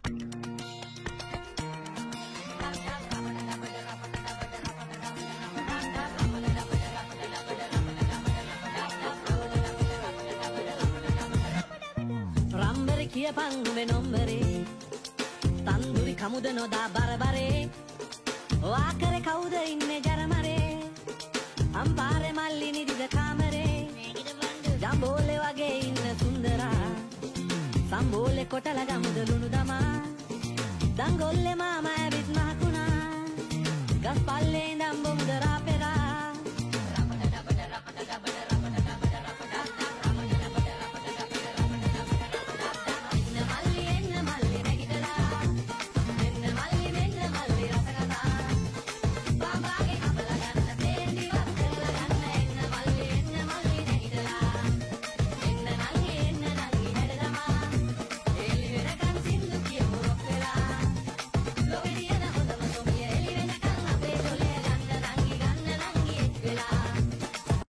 රම්බරේ කියපන් නුඹේ නොම්බරේ තන්දුරි කමුද නොදා බරබරේ වාකරේ කවුද ඉන්නේ ජරමරේ අම්පාරේ මල්ලි නිදිද කාමරේ ජම්බෝලේ වගේ ඉන්න සුන්දරා සම්බෝලේ කොටල ගමුදලු